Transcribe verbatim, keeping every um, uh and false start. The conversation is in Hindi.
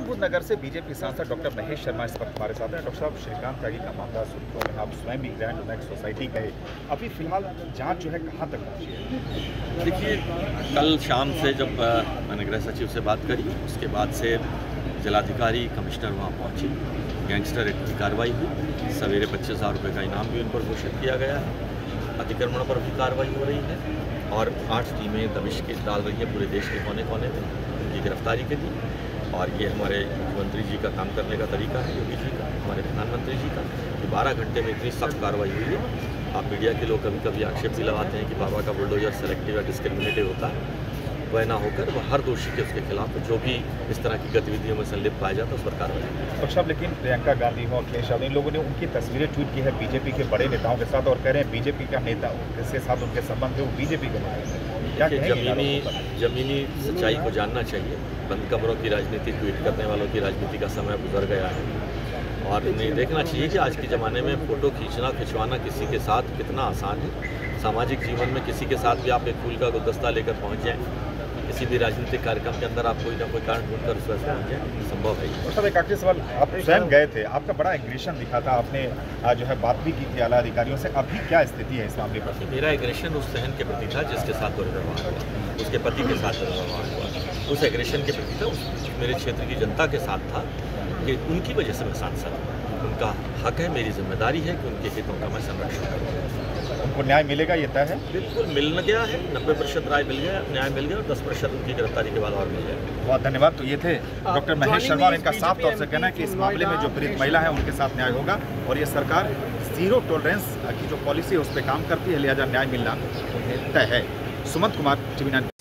महबूब नगर से बीजेपी सांसद डॉक्टर महेश शर्मा इस वक्त हमारे साथ हैं। डॉक्टर साहब, श्रीकांत त्यागी का मामला सुनते हुए आप स्वयं भी ग्रैंड ओनेक्स सोसाइटी गए, अभी फिलहाल जांच जो है कहां तक पहुंची है? देखिए, कल शाम से जब मैंने गृह सचिव से बात करी, उसके बाद से जिलाधिकारी कमिश्नर वहाँ पहुँचे, गैंगस्टर एक्ट की कार्रवाई हुई, सवेरे पच्चीस हज़ार रुपये का इनाम भी उन पर घोषित किया गया है, अतिक्रमण पर भी कार्रवाई हो रही है और आठ टीमें दबिश के डाल रही है पूरे देश के कोने कोने में उनकी गिरफ्तारी के लिए। और ये हमारे मुख्यमंत्री जी का काम करने का तरीका है, योगी जी का, हमारे प्रधानमंत्री जी का, कि बारह घंटे में इतनी सख्त कार्रवाई हुई है। आप मीडिया के लोग कभी कभी आक्षेप भी लगाते हैं कि बाबा का बुलडोजर सेलेक्टिव या डिस्क्रिमिनेटिव होता है, वह ना होकर वह हर दोषी के उसके खिलाफ जो भी इस तरह की गतिविधियों में संलिप्त पाया जाता है उस पर कार्रवाई। डॉक्टर साहब, लेकिन प्रियंका गांधी हो, अखिलेश यादव, इन लोगों ने उनकी तस्वीरें ट्वीट की है बीजेपी के बड़े नेताओं के साथ और कह रहे हैं बीजेपी का नेता जिसके साथ उनके संबंध है वो बीजेपी के क्या जमीनी जमीनी सच्चाई को जानना चाहिए। बंद कमरों की राजनीति, ट्वीट करने वालों की राजनीति का समय गुजर गया है और इन्हें देखना चाहिए कि आज के ज़माने में फ़ोटो खींचना खिंचवाना किसी के साथ कितना आसान है। सामाजिक जीवन में किसी के साथ भी आप एक फूल का गुलदस्ता लेकर पहुँच जाएँ, किसी भी राजनीतिक कार्यक्रम के अंदर आप कोई ना कोई कारण ढूंढकर उस वजह से पहुँच जाए, संभव है। और सब एक आखिरी सवाल, आप स्वयं गए थे, आपका बड़ा एग्रेशन दिखा था, आपने जो है बात भी की थी आला अधिकारियों से, अभी क्या स्थिति है इस मामले पर? मेरा एग्रेशन उस बहन के प्रति था जिसके साथ दुर्व्यवहार हुआ, उसके पति के साथ दुर्व्यवहार हुआ, उस एग्रेशन के प्रति था, उस मेरे क्षेत्र की जनता के साथ था कि उनकी वजह से मैं सांसद हूँ। उनका हक है, मेरी जिम्मेदारी है कि उनके हितों का मैं संरक्षण करूँ। उनको न्याय मिलेगा, ये तय है? बिल्कुल मिल गया है, नब्बे प्रतिशत राय मिल गया, न्याय मिल गया और दस प्रतिशत उनकी गिरफ्तारी के बाद और मिल गया। बहुत धन्यवाद। तो ये थे डॉक्टर महेश शर्मा और इनका साफ तौर से कहना है कि इस मामले में जो पीड़ित महिला है उनके साथ न्याय होगा और ये सरकार जीरो टॉलरेंस की जो पॉलिसी है उस पर काम करती है, लिहाजा न्याय मिलना उन्हें तय है। Sumant Kumar, TV nine.